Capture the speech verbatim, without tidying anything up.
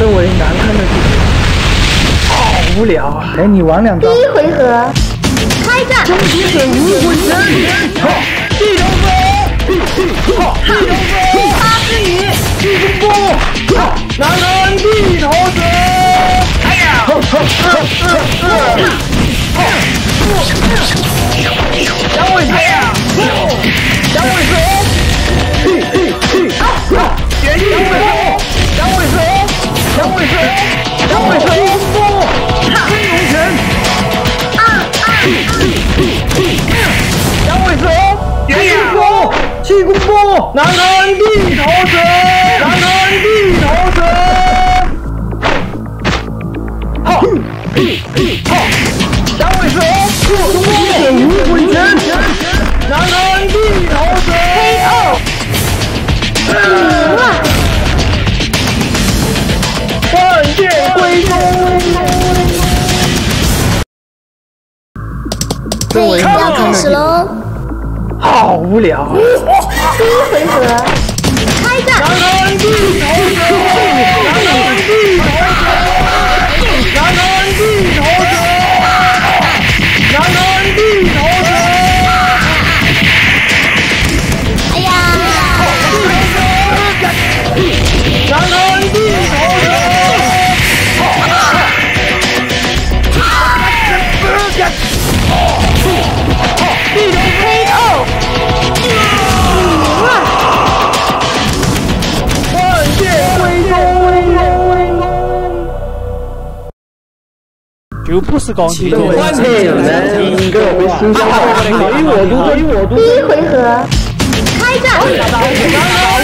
这为难看的剧情，好无聊啊！陪你玩两招。 第一回合，开战！ 终极水无魂拳，地头蛇，地头蛇，八之女，地公波，南安地头蛇。哎呀！响尾蛇呀！响尾蛇！嘿嘿嘿！响尾蛇！响尾蛇！响尾蛇！响尾蛇！波！飞龙拳！啊啊！响尾蛇！气功波！气功波！南安地头蛇！南安地头蛇！哈！哈！响尾蛇！终极水无魂拳！南安地头蛇 ！K O！ 赢了！万剑归宗！ 对，要开始喽！ 好无聊啊！ 第一回合，开战！ 南安地头蛇！南安地头蛇！南安地头蛇！南安地头蛇！ 哎呀！ 南安地头蛇！地头 K O！ 赢了！ 万剑归宗！就不是钢铁人，万铁人，一个会心脏，唯我独尊，唯我独尊。 第一回合，开战！